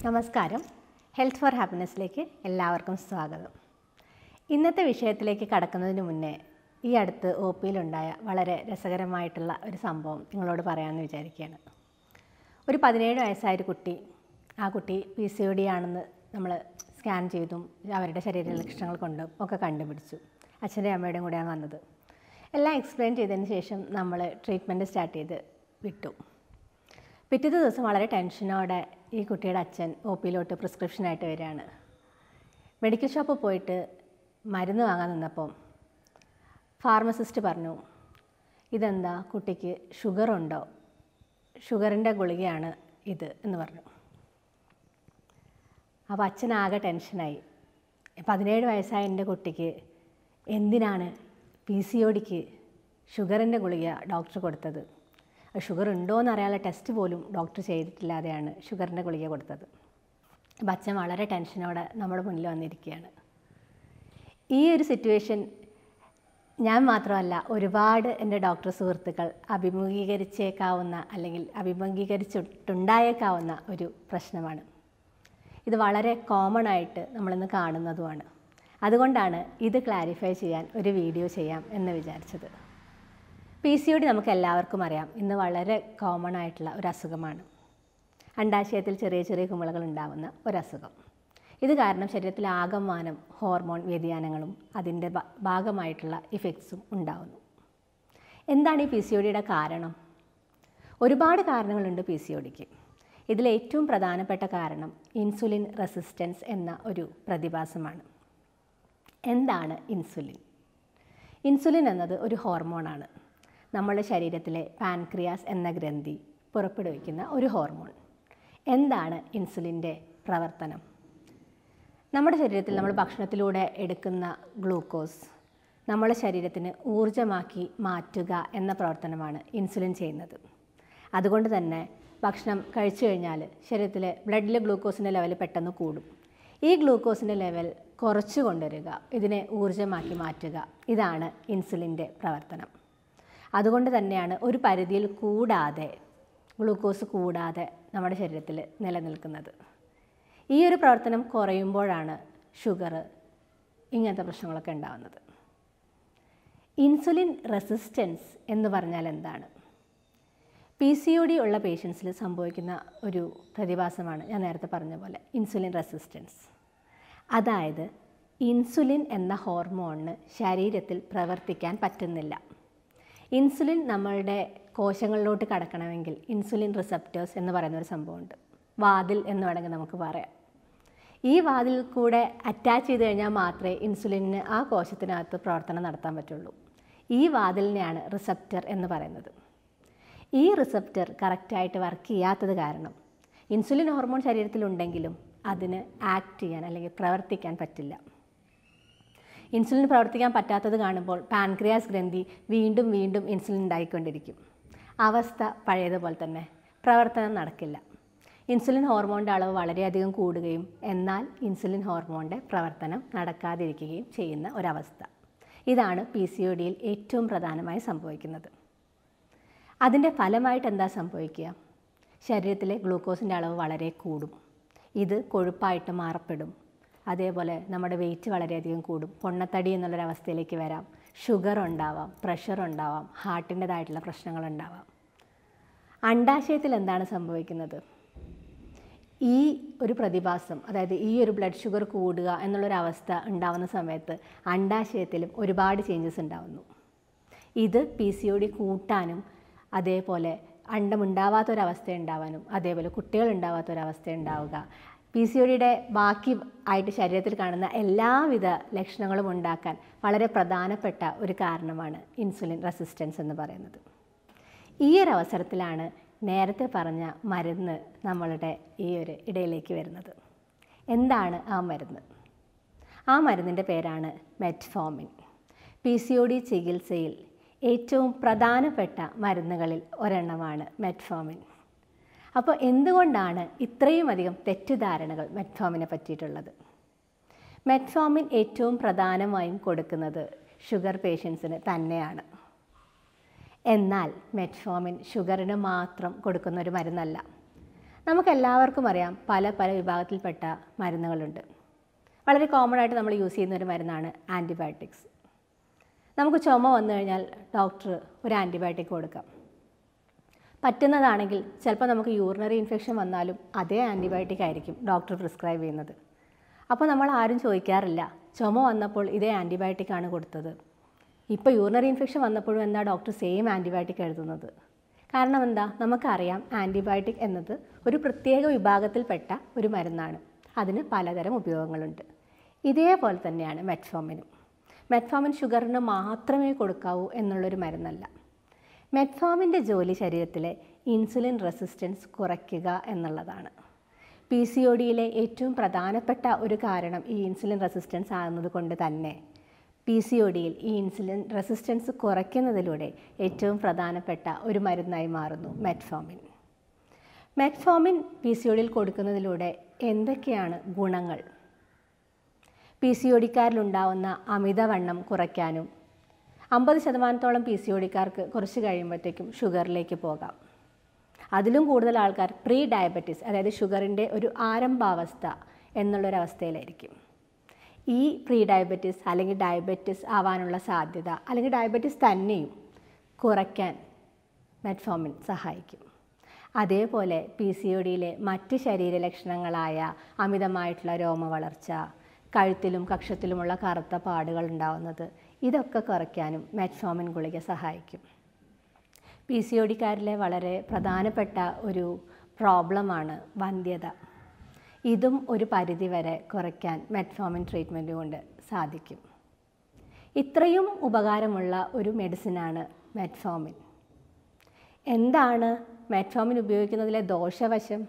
നമസ്കാരം. Health four ഹാപ്പിനെസ്സിലേക്ക് എല്ലാവർക്കും സ്വാഗതം. ഇന്നത്തെ വിഷയത്തിലേക്ക് കടക്കുന്നതിന് മുന്നേ ഈ അടുത്ത് OPയിലുണ്ടായ വളരെ രസകരമായിട്ടുള്ള ഒരു സംഭവം നിങ്ങളോട് പറയാമെന്ന് വിചാരിക്കുകയാണ്. ഒരു 17 വയസ്സായൊരു കുട്ടി, ആ കുട്ടി PCOD ആണെന്ന് നമ്മൾ സ്കാൻ ചെയ്തും അവരുടെ ശരീര ലക്ഷണങ്ങൾ കൊണ്ടും ഒക്കെ കണ്ടുപിടിച്ചു. അച്ഛൻ്റെയും അമ്മയുടെയും കൂടെയാണ് വന്നത്. എല്ലാം എക്സ്പ്ലെയിൻ ചെയ്തതിന് ശേഷം നമ്മൾ ട്രീറ്റ്മെൻറ്റ് സ്റ്റാർട്ട് ചെയ്ത് വിട്ടു. പിറ്റത്തെ ദിവസം വളരെ ടെൻഷനോടെ ഈ കുട്ടിയുടെ അച്ഛൻ OPയിലോട്ട് പ്രിസ്ക്രിപ്ഷനായിട്ട് വരികയാണ്. മെഡിക്കൽ ഷോപ്പിൽ പോയിട്ട് മരുന്ന് വാങ്ങാൻ നിന്നപ്പം ഫാർമസിസ്റ്റ് പറഞ്ഞു, ഇതെന്താ കുട്ടിക്ക് ഷുഗറുണ്ടോ, ഷുഗറിൻ്റെ ഗുളികയാണ് ഇത് എന്ന് പറഞ്ഞു. അപ്പോൾ അച്ഛനാകെ ടെൻഷനായി. 17 വയസ്സായ എൻ്റെ കുട്ടിക്ക് എന്തിനാണ് PCODക്ക് ഷുഗറിൻ്റെ ഗുളിക ഡോക്ടർ കൊടുത്തത്? ഷുഗർ ഉണ്ടോ എന്നറിയാനുള്ള ടെസ്റ്റ് പോലും ഡോക്ടർ ചെയ്തിട്ടില്ലാതെയാണ് ഷുഗറിൻ്റെ ഗുളിക കൊടുത്തത്. അപ്പം അച്ഛൻ വളരെ ടെൻഷനോടെ നമ്മുടെ മുന്നിൽ വന്നിരിക്കുകയാണ്. ഈ ഒരു സിറ്റുവേഷൻ ഞാൻ മാത്രമല്ല, ഒരുപാട് എൻ്റെ ഡോക്ടർ സുഹൃത്തുക്കൾ അഭിമുഖീകരിച്ചേക്കാവുന്ന അല്ലെങ്കിൽ അഭിമുഖീകരിച്ചിട്ടുണ്ടായേക്കാവുന്ന ഒരു പ്രശ്നമാണ്. ഇത് വളരെ കോമൺ ആയിട്ട് നമ്മളിന്ന് കാണുന്നതുമാണ്. അതുകൊണ്ടാണ് ഇത് ക്ലാരിഫൈ ചെയ്യാൻ ഒരു വീഡിയോ ചെയ്യാം എന്ന് വിചാരിച്ചത്. PCOD നമുക്ക് എല്ലാവർക്കും അറിയാം, ഇന്ന് വളരെ കോമൺ ആയിട്ടുള്ള ഒരു അസുഖമാണ്. അണ്ഡാശയത്തിൽ ചെറിയ ചെറിയ കുമിളകൾ ഉണ്ടാകുന്ന ഒരസുഖം. ഇത് കാരണം ശരീരത്തിൽ ആകമാനം ഹോർമോൺ വ്യതിയാനങ്ങളും അതിൻ്റെ ഭാഗമായിട്ടുള്ള ഇഫക്ട്സും ഉണ്ടാകുന്നു. എന്താണ് ഈ PCODയുടെ കാരണം? ഒരുപാട് കാരണങ്ങളുണ്ട് PCODക്ക്. ഇതിലേറ്റവും പ്രധാനപ്പെട്ട കാരണം ഇൻസുലിൻ റെസിസ്റ്റൻസ് എന്ന ഒരു പ്രതിഭാസമാണ്. എന്താണ് ഇൻസുലിൻ? ഇൻസുലിൻ എന്നത് ഒരു ഹോർമോണാണ്. നമ്മുടെ ശരീരത്തിലെ പാൻക്രിയാസ് എന്ന ഗ്രന്ഥി പുറപ്പെടുവിക്കുന്ന ഒരു ഹോർമോൺ. എന്താണ് ഇൻസുലിൻ്റെ പ്രവർത്തനം? നമ്മുടെ ശരീരത്തിൽ നമ്മൾ ഭക്ഷണത്തിലൂടെ എടുക്കുന്ന ഗ്ലൂക്കോസ് നമ്മുടെ ശരീരത്തിന് ഊർജ്ജമാക്കി മാറ്റുക എന്ന പ്രവർത്തനമാണ് ഇൻസുലിൻ ചെയ്യുന്നത്. അതുകൊണ്ട് തന്നെ ഭക്ഷണം കഴിച്ചു കഴിഞ്ഞാൽ ശരീരത്തിലെ ബ്ലഡിലെ ഗ്ലൂക്കോസിൻ്റെ ലെവൽ പെട്ടെന്ന് കൂടും. ഈ ഗ്ലൂക്കോസിൻ്റെ ലെവൽ കുറച്ചു കൊണ്ടുവരിക, ഇതിനെ ഊർജ്ജമാക്കി മാറ്റുക, ഇതാണ് ഇൻസുലിൻ്റെ പ്രവർത്തനം. അതുകൊണ്ട് തന്നെയാണ് ഒരു പരിധിയിൽ കൂടാതെ, ഗ്ലൂക്കോസ് കൂടാതെ നമ്മുടെ ശരീരത്തിൽ നിലനിൽക്കുന്നത്. ഈ ഒരു പ്രവർത്തനം കുറയുമ്പോഴാണ് ഷുഗർ ഇങ്ങനത്തെ പ്രശ്നങ്ങളൊക്കെ ഉണ്ടാകുന്നത്. ഇൻസുലിൻ റെസിസ്റ്റൻസ് എന്ന് പറഞ്ഞാൽ എന്താണ്? PCOD ഉള്ള പേഷ്യൻസിൽ സംഭവിക്കുന്ന ഒരു പ്രതിഭാസമാണ് ഞാൻ നേരത്തെ പറഞ്ഞ പോലെ ഇൻസുലിൻ റെസിസ്റ്റൻസ്. അതായത് ഇൻസുലിൻ എന്ന ഹോർമോണിന് ശരീരത്തിൽ പ്രവർത്തിക്കാൻ പറ്റുന്നില്ല. ഇൻസുലിൻ നമ്മളുടെ കോശങ്ങളിലോട്ട് കടക്കണമെങ്കിൽ ഇൻസുലിൻ റിസപ്റ്റേഴ്സ് എന്ന് പറയുന്നൊരു സംഭവമുണ്ട്. വാതിൽ എന്ന് വേണമെങ്കിൽ നമുക്ക് പറയാം. ഈ വാതിൽ കൂടെ അറ്റാച്ച് ചെയ്ത് കഴിഞ്ഞാൽ മാത്രമേ ഇൻസുലിന് ആ കോശത്തിനകത്ത് പ്രവർത്തനം നടത്താൻ പറ്റുള്ളൂ. ഈ വാതിലിനെയാണ് റിസപ്റ്റർ എന്ന് പറയുന്നത്. ഈ റിസപ്റ്റർ കറക്റ്റായിട്ട് വർക്ക് ചെയ്യാത്തത് കാരണം ഇൻസുലിൻ ഹോർമോൺ ശരീരത്തിലുണ്ടെങ്കിലും അതിന് ആക്ട് ചെയ്യാൻ അല്ലെങ്കിൽ പ്രവർത്തിക്കാൻ പറ്റില്ല. ഇൻസുലിൻ പ്രവർത്തിക്കാൻ പറ്റാത്തത് കാണുമ്പോൾ പാൻക്രിയാസ് ഗ്രന്ഥി വീണ്ടും വീണ്ടും ഇൻസുലിൻ ഉണ്ടായിക്കൊണ്ടിരിക്കും. അവസ്ഥ പഴയതുപോലെ തന്നെ, പ്രവർത്തനം നടക്കില്ല. ഇൻസുലിൻ ഹോർമോണിൻ്റെ അളവ് വളരെയധികം കൂടുകയും എന്നാൽ ഇൻസുലിൻ ഹോർമോണിൻ്റെ പ്രവർത്തനം നടക്കാതിരിക്കുകയും ചെയ്യുന്ന ഒരവസ്ഥ. ഇതാണ് PCODയിൽ ഏറ്റവും പ്രധാനമായി സംഭവിക്കുന്നത്. അതിൻ്റെ ഫലമായിട്ട് എന്താ സംഭവിക്കുക? ശരീരത്തിലെ ഗ്ലൂക്കോസിൻ്റെ അളവ് വളരെ കൂടും. ഇത് കൊഴുപ്പായിട്ട് മാറപ്പെടും. അതേപോലെ നമ്മുടെ വെയിറ്റ് വളരെയധികം കൂടും. പൊണ്ണത്തടി എന്നുള്ളൊരവസ്ഥയിലേക്ക് വരാം. ഷുഗർ ഉണ്ടാവാം, പ്രഷർ ഉണ്ടാവാം, ഹാർട്ടിൻ്റെതായിട്ടുള്ള പ്രശ്നങ്ങളുണ്ടാവാം. അണ്ഡാശയത്തിൽ എന്താണ് സംഭവിക്കുന്നത്? ഈ ഒരു പ്രതിഭാസം, അതായത് ഈ ഒരു ബ്ലഡ് ഷുഗർ കൂടുക എന്നുള്ളൊരവസ്ഥ ഉണ്ടാവുന്ന സമയത്ത് അണ്ഡാശയത്തിലും ഒരുപാട് ചേഞ്ചസ് ഉണ്ടാവുന്നു. ഇത് PCOD കൂട്ടാനും അതേപോലെ അണ്ടമുണ്ടാവാത്തൊരവസ്ഥ ഉണ്ടാവാനും അതേപോലെ കുട്ടികളുണ്ടാവാത്തൊരവസ്ഥ ഉണ്ടാവുക, PCODയുടെ ബാക്കി ആയിട്ട് ശരീരത്തിൽ കാണുന്ന എല്ലാവിധ ലക്ഷണങ്ങളും ഉണ്ടാക്കാൻ വളരെ പ്രധാനപ്പെട്ട ഒരു കാരണമാണ് ഇൻസുലിൻ റെസിസ്റ്റൻസ് എന്ന് പറയുന്നത്. ഈ ഒരു അവസരത്തിലാണ് നേരത്തെ പറഞ്ഞ മരുന്ന് നമ്മളുടെ ഈ ഒരു ഇടയിലേക്ക് വരുന്നത്. എന്താണ് ആ മരുന്ന്? ആ മരുന്നിൻ്റെ പേരാണ് മെറ്റ്ഫോമിൻ. PCOD ചികിത്സയിൽ ഏറ്റവും പ്രധാനപ്പെട്ട മരുന്നുകളിൽ ഒരെണ്ണമാണ് മെറ്റ്ഫോമിൻ. അപ്പോൾ എന്തുകൊണ്ടാണ് ഇത്രയും അധികം തെറ്റിദ്ധാരണകൾ മെറ്റ്ഫോമിനെ പറ്റിയിട്ടുള്ളത്? മെറ്റ്ഫോമിൻ ഏറ്റവും പ്രധാനമായും കൊടുക്കുന്നത് ഷുഗർ പേഷ്യൻസിന് തന്നെയാണ്. എന്നാൽ മെറ്റ്ഫോമിൻ ഷുഗറിന് മാത്രം കൊടുക്കുന്ന ഒരു മരുന്നല്ല. നമുക്കെല്ലാവർക്കും അറിയാം പല പല വിഭാഗത്തിൽപ്പെട്ട മരുന്നുകളുണ്ട്. വളരെ കോമൺ ആയിട്ട് നമ്മൾ യൂസ് ചെയ്യുന്ന ഒരു മരുന്നാണ് ആൻറ്റിബയോട്ടിക്സ്. നമുക്ക് ചുമ വന്നു കഴിഞ്ഞാൽ ഡോക്ടർ ഒരു ആൻറ്റിബയോട്ടിക് കൊടുക്കാം. പറ്റുന്നതാണെങ്കിൽ ചിലപ്പോൾ നമുക്ക് യൂറിനറി ഇൻഫെക്ഷൻ വന്നാലും അതേ ആൻറ്റിബയോട്ടിക് ആയിരിക്കും ഡോക്ടർ പ്രിസ്ക്രൈബ് ചെയ്യുന്നത്. അപ്പോൾ നമ്മൾ ആരും ചോദിക്കാറില്ല ചുമ വന്നപ്പോൾ ഇതേ ആൻറ്റിബയോട്ടിക്കാണ് കൊടുത്തത്, ഇപ്പോൾ യൂറിനറി ഇൻഫെക്ഷൻ വന്നപ്പോഴും എന്താ ഡോക്ടർ സെയിം ആൻറ്റിബയോട്ടിക് എഴുതുന്നത്? കാരണം എന്താ, നമുക്കറിയാം ആൻറ്റിബയോട്ടിക് എന്നത് ഒരു പ്രത്യേക വിഭാഗത്തിൽപ്പെട്ട ഒരു മരുന്നാണ്. അതിന് പലതരം ഉപയോഗങ്ങളുണ്ട്. ഇതേപോലെ തന്നെയാണ് മെറ്റ്ഫോമിനും. മെറ്റ്ഫോമിൻ ഷുഗറിന് മാത്രമേ കൊടുക്കാവൂ എന്നുള്ളൊരു മരുന്നല്ല. മെറ്റ്ഫോമിൻ്റെ ജോലി ശരീരത്തിലെ ഇൻസുലിൻ റെസിസ്റ്റൻസ് കുറയ്ക്കുക എന്നുള്ളതാണ്. PCODയിലെ ഏറ്റവും പ്രധാനപ്പെട്ട ഒരു കാരണം ഈ ഇൻസുലിൻ റെസിസ്റ്റൻസ് ആകുന്നത് കൊണ്ട് തന്നെ PCODയിൽ ഈ ഇൻസുലിൻ റെസിസ്റ്റൻസ് കുറയ്ക്കുന്നതിലൂടെ ഏറ്റവും പ്രധാനപ്പെട്ട ഒരു മരുന്നായി മാറുന്നു മെറ്റ്ഫോമിൻ. മെറ്റ്ഫോമിൻ PCODയിൽ കൊടുക്കുന്നതിലൂടെ എന്തൊക്കെയാണ് ഗുണങ്ങൾ? PCODക്കാരിലുണ്ടാവുന്ന അമിതവണ്ണം കുറയ്ക്കാനും 50% PCODക്കാർക്ക് കുറച്ച് കഴിയുമ്പോഴത്തേക്കും ഷുഗറിലേക്ക് പോകാം. അതിലും കൂടുതൽ ആൾക്കാർ പ്രീ ഡയബറ്റിസ്, അതായത് ഷുഗറിൻ്റെ ഒരു ആരംഭാവസ്ഥ എന്നുള്ളൊരവസ്ഥയിലായിരിക്കും. ഈ പ്രീ ഡയബറ്റിസ് അല്ലെങ്കിൽ ഡയബറ്റിസ് ആവാനുള്ള സാധ്യത അല്ലെങ്കിൽ ഡയബറ്റിസ് തന്നെയും കുറയ്ക്കാൻ മെറ്റ്ഫോമിൻ സഹായിക്കും. അതേപോലെ PCODയിലെ മറ്റ് ശരീരലക്ഷണങ്ങളായ അമിതമായിട്ടുള്ള രോമവളർച്ച, കഴുത്തിലും കക്ഷത്തിലുമുള്ള കറുത്ത പാടുകൾ ഉണ്ടാവുന്നത്, ഇതൊക്കെ കുറയ്ക്കാനും മെറ്റ്ഫോമിൻ ഗുളിക സഹായിക്കും. PCODക്കാരിലെ വളരെ പ്രധാനപ്പെട്ട ഒരു പ്രോബ്ലമാണ് വന്ധ്യത. ഇതും ഒരു പരിധിവരെ കുറയ്ക്കാൻ മെറ്റ്ഫോമിൻ ട്രീറ്റ്മെൻറ്റ് കൊണ്ട് സാധിക്കും. ഇത്രയും ഉപകാരമുള്ള ഒരു മെഡിസിനാണ് മെറ്റ്ഫോമിൻ. എന്താണ് മെറ്റ്ഫോമിൻ ഉപയോഗിക്കുന്നതിലെ ദോഷവശം?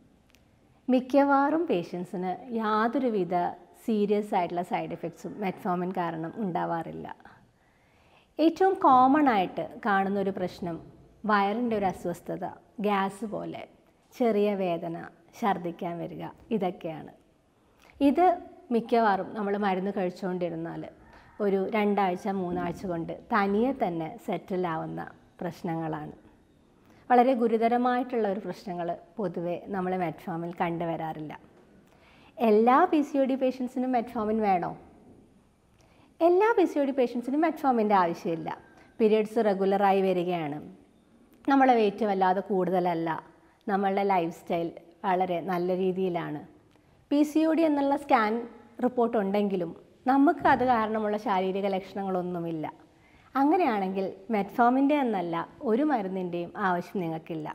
മിക്കവാറും പേഷ്യൻസിന് യാതൊരുവിധ സീരിയസ് ആയിട്ടുള്ള സൈഡ് എഫക്ട്സും മെറ്റ്ഫോമിൻ കാരണം ഉണ്ടാവാറില്ല. ഏറ്റവും കോമൺ ആയിട്ട് കാണുന്നൊരു പ്രശ്നം വയറിൻ്റെ ഒരു അസ്വസ്ഥത, ഗ്യാസ് പോലെ, ചെറിയ വേദന, ഛർദ്ദിക്കാൻ വരിക, ഇതൊക്കെയാണ്. ഇത് മിക്കവാറും നമ്മൾ മരുന്ന് കഴിച്ചുകൊണ്ടിരുന്നാൽ ഒരു 2 ആഴ്ച 3 ആഴ്ച കൊണ്ട് തനിയെ തന്നെ സെറ്റിലാവുന്ന പ്രശ്നങ്ങളാണ്. വളരെ ഗുരുതരമായിട്ടുള്ള ഒരു പ്രശ്നങ്ങൾ പൊതുവെ നമ്മൾ മെറ്റ്ഫോമിൽ കണ്ടുവരാറില്ല. എല്ലാ PCOD പേഷ്യൻസിനും മെറ്റ്ഫോമിൻ വേണോ? എല്ലാ PCOD പേഷ്യൻസിനും മെറ്റ്ഫോമിൻ്റെ ആവശ്യമില്ല. പീരിയഡ്സ് റെഗുലറായി വരികയാണ്, നമ്മളെ വെയിറ്റ് വല്ലാതെ കൂടുതലല്ല, നമ്മളുടെ ലൈഫ് സ്റ്റൈൽ വളരെ നല്ല രീതിയിലാണ്, PCOD എന്നുള്ള സ്കാൻ റിപ്പോർട്ട് ഉണ്ടെങ്കിലും നമുക്ക് അത് കാരണമുള്ള ശാരീരിക ലക്ഷണങ്ങളൊന്നുമില്ല. അങ്ങനെയാണെങ്കിൽ മെറ്റ്ഫോമിൻ്റെ എന്നല്ല ഒരു മരുന്നിൻ്റെയും ആവശ്യം നിങ്ങൾക്കില്ല.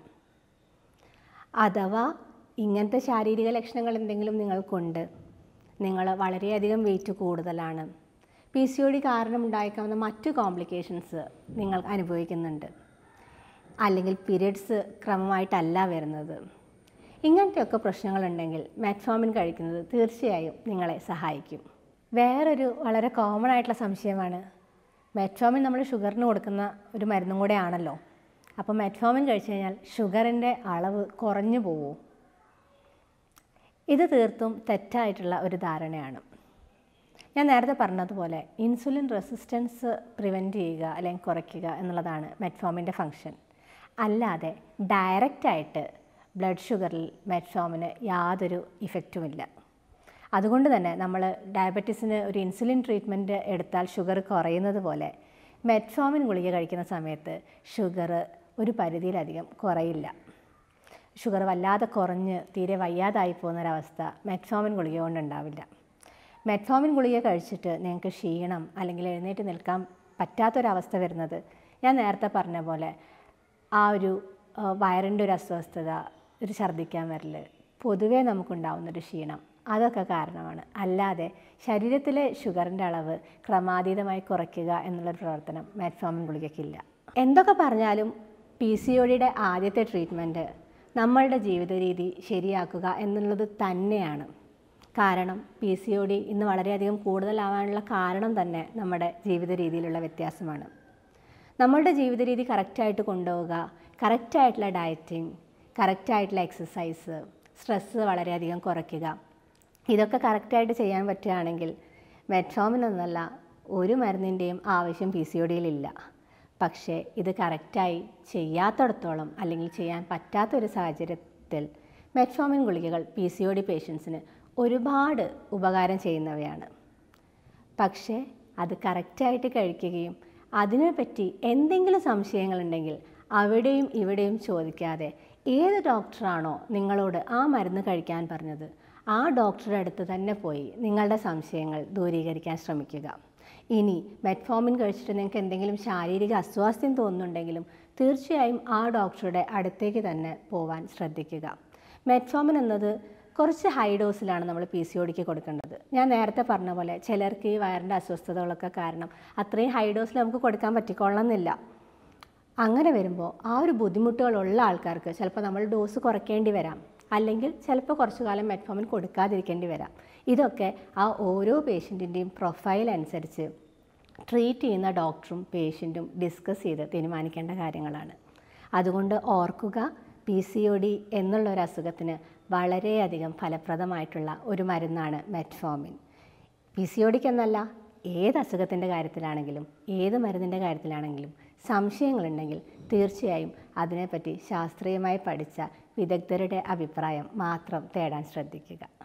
അഥവാ ഇങ്ങനത്തെ ശാരീരിക ലക്ഷണങ്ങൾ എന്തെങ്കിലും നിങ്ങൾക്കുണ്ട്, നിങ്ങൾ വളരെയധികം വെയിറ്റ് കൂടുതലാണ്, PCOD കാരണം ഉണ്ടായേക്കാവുന്ന മറ്റു കോംപ്ലിക്കേഷൻസ് നിങ്ങൾ അനുഭവിക്കുന്നുണ്ട്, അല്ലെങ്കിൽ പീരിയഡ്സ് ക്രമമായിട്ടല്ല വരുന്നത്, ഇങ്ങനത്തെയൊക്കെ പ്രശ്നങ്ങളുണ്ടെങ്കിൽ മെറ്റ്ഫോമിൻ കഴിക്കുന്നത് തീർച്ചയായും നിങ്ങളെ സഹായിക്കും. വേറൊരു വളരെ കോമൺ ആയിട്ടുള്ള സംശയമാണ്, മെറ്റ്ഫോമിൻ നമ്മൾ ഷുഗറിന് കൊടുക്കുന്ന ഒരു മരുന്നും കൂടെ ആണല്ലോ, അപ്പോൾ മെറ്റ്ഫോമിൻ കഴിച്ചു കഴിഞ്ഞാൽ ഷുഗറിൻ്റെ അളവ് കുറഞ്ഞു പോവുമോ? ഇത് തീർത്തും തെറ്റായിട്ടുള്ള ഒരു ധാരണയാണ്. ഞാൻ നേരത്തെ പറഞ്ഞതുപോലെ ഇൻസുലിൻ റെസിസ്റ്റൻസ് പ്രിവെൻറ്റ് ചെയ്യുക അല്ലെങ്കിൽ കുറയ്ക്കുക എന്നുള്ളതാണ് മെറ്റ്ഫോമിൻ്റെ ഫങ്ഷൻ. അല്ലാതെ ഡയറക്റ്റായിട്ട് ബ്ലഡ് ഷുഗറിൽ മെറ്റ്ഫോമിന് യാതൊരു ഇഫക്റ്റുമില്ല. അതുകൊണ്ട് തന്നെ നമ്മൾ ഡയബറ്റീസിന് ഒരു ഇൻസുലിൻ ട്രീറ്റ്മെൻറ്റ് എടുത്താൽ ഷുഗർ കുറയുന്നത് പോലെ മെറ്റ്ഫോമിൻ ഗുളിക കഴിക്കുന്ന സമയത്ത് ഷുഗർ ഒരു പരിധിയിലധികം കുറയില്ല. ഷുഗർ വല്ലാതെ കുറഞ്ഞ് തീരെ വയ്യാതായി പോകുന്നൊരവസ്ഥ മെറ്റ്ഫോമിൻ ഗുളിക കൊണ്ടുണ്ടാവില്ല. മെറ്റ്ഫോമിൻ ഗുളിക കഴിച്ചിട്ട് നിങ്ങൾക്ക് ക്ഷീണം അല്ലെങ്കിൽ എഴുന്നേറ്റ് നിൽക്കാൻ പറ്റാത്തൊരവസ്ഥ വരുന്നത് ഞാൻ നേരത്തെ പറഞ്ഞ പോലെ ആ ഒരു വയറിൻ്റെ ഒരു അസ്വസ്ഥത, ഒരു ഛർദ്ദിക്കാൻ വരൽ, പൊതുവേ നമുക്കുണ്ടാവുന്നൊരു ക്ഷീണം, അതൊക്കെ കാരണമാണ്. അല്ലാതെ ശരീരത്തിലെ ഷുഗറിൻ്റെ അളവ് ക്രമാതീതമായി കുറയ്ക്കുക എന്നുള്ളൊരു പ്രവർത്തനം മെറ്റ്ഫോമിൻ ഗുളികയ്ക്കില്ല. എന്തൊക്കെ പറഞ്ഞാലും PCODയുടെ ആദ്യത്തെ ട്രീറ്റ്മെൻറ്റ് നമ്മളുടെ ജീവിത രീതി ശരിയാക്കുക എന്നുള്ളത് തന്നെയാണ്. കാരണം PCOD ഇന്ന് വളരെയധികം കൂടുതലാവാനുള്ള കാരണം തന്നെ നമ്മുടെ ജീവിത രീതിയിലുള്ള വ്യത്യാസമാണ്. നമ്മളുടെ ജീവിത രീതി കറക്റ്റായിട്ട് കൊണ്ടുപോവുക, കറക്റ്റായിട്ടുള്ള ഡയറ്റിങ്, കറക്റ്റായിട്ടുള്ള എക്സസൈസ്, സ്ട്രെസ്സ് വളരെയധികം കുറയ്ക്കുക, ഇതൊക്കെ കറക്റ്റായിട്ട് ചെയ്യാൻ പറ്റുകയാണെങ്കിൽ മെറ്റ്ഫോമിൻ എന്നല്ല ഒരു മരുന്നിൻ്റെയും ആവശ്യം PCODയിലില്ല. പക്ഷേ ഇത് കറക്റ്റായി ചെയ്യാത്തിടത്തോളം അല്ലെങ്കിൽ ചെയ്യാൻ പറ്റാത്തൊരു സാഹചര്യത്തിൽ മെറ്റ്ഫോമിൻ ഗുളികകൾ PCOD പേഷ്യൻസിന് ഒരുപാട് ഉപകാരം ചെയ്യുന്നവയാണ്. പക്ഷേ അത് കറക്റ്റായിട്ട് കഴിക്കുകയും അതിനെപ്പറ്റി എന്തെങ്കിലും സംശയങ്ങളുണ്ടെങ്കിൽ അവിടെയും ഇവിടെയും ചോദിക്കാതെ ഏത് ഡോക്ടറാണോ നിങ്ങളോട് ആ മരുന്ന് കഴിക്കാൻ പറഞ്ഞത് ആ ഡോക്ടറുടെ അടുത്ത് തന്നെ പോയി നിങ്ങളുടെ സംശയങ്ങൾ ദൂരീകരിക്കാൻ ശ്രമിക്കുക. ഇനി മെറ്റ്ഫോമിൻ കഴിച്ചിട്ട് നിങ്ങൾക്ക് എന്തെങ്കിലും ശാരീരിക അസ്വാസ്ഥ്യം തോന്നുന്നുണ്ടെങ്കിലും തീർച്ചയായും ആ ഡോക്ടറുടെ അടുത്തേക്ക് തന്നെ പോവാൻ ശ്രദ്ധിക്കുക. മെറ്റ്ഫോമിൻ എന്നത് കുറച്ച് ഹൈ ഡോസിലാണ് നമ്മൾ PCODക്ക് കൊടുക്കേണ്ടത്. ഞാൻ നേരത്തെ പറഞ്ഞ പോലെ ചിലർക്ക് ഈ വയറിൻ്റെ അസ്വസ്ഥതകളൊക്കെ കാരണം അത്രയും ഹൈ ഡോസിൽ നമുക്ക് കൊടുക്കാൻ പറ്റിക്കൊള്ളണമെന്നില്ല. അങ്ങനെ വരുമ്പോൾ ആ ഒരു ബുദ്ധിമുട്ടുകളുള്ള ആൾക്കാർക്ക് ചിലപ്പോൾ നമ്മൾ ഡോസ് കുറയ്ക്കേണ്ടി വരാം, അല്ലെങ്കിൽ ചിലപ്പോൾ കുറച്ചു കാലം മെറ്റ്ഫോമിൻ കൊടുക്കാതിരിക്കേണ്ടി വരാം. ഇതൊക്കെ ആ ഓരോ പേഷ്യൻറ്റിൻ്റെയും പ്രൊഫൈൽ അനുസരിച്ച് ട്രീറ്റ് ചെയ്യുന്ന ഡോക്ടറും പേഷ്യൻറ്റും ഡിസ്കസ് ചെയ്ത് തീരുമാനിക്കേണ്ട കാര്യങ്ങളാണ്. അതുകൊണ്ട് ഓർക്കുക, PCOD എന്നുള്ളൊരു അസുഖത്തിന് വളരെയധികം ഫലപ്രദമായിട്ടുള്ള ഒരു മരുന്നാണ് മെറ്റ്ഫോമിൻ. PCODക്ക് എന്നല്ല, ഏത് അസുഖത്തിൻ്റെ കാര്യത്തിലാണെങ്കിലും ഏത് മരുന്നിൻ്റെ കാര്യത്തിലാണെങ്കിലും സംശയങ്ങളുണ്ടെങ്കിൽ തീർച്ചയായും അതിനെപ്പറ്റി ശാസ്ത്രീയമായി പഠിച്ച വിദഗ്ധരുടെ അഭിപ്രായം മാത്രം തേടാൻ ശ്രദ്ധിക്കുക.